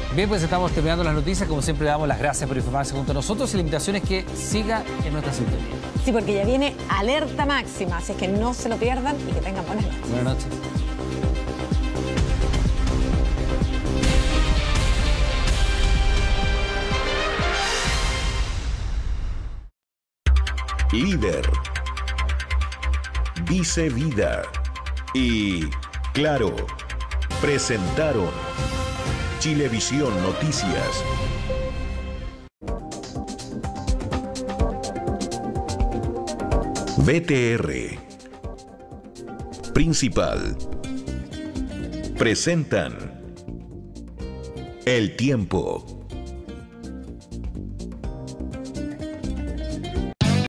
Bien, pues estamos terminando las noticias. Como siempre, le damos las gracias por informarse junto a nosotros y la invitación es que siga en nuestra sintonía. Sí, porque ya viene alerta máxima, así es que no se lo pierdan y que tengan buenas noches. Buenas noches. Líder, Dice Vida y Claro presentaron Chilevisión Noticias. BTR Principal presentan El Tiempo.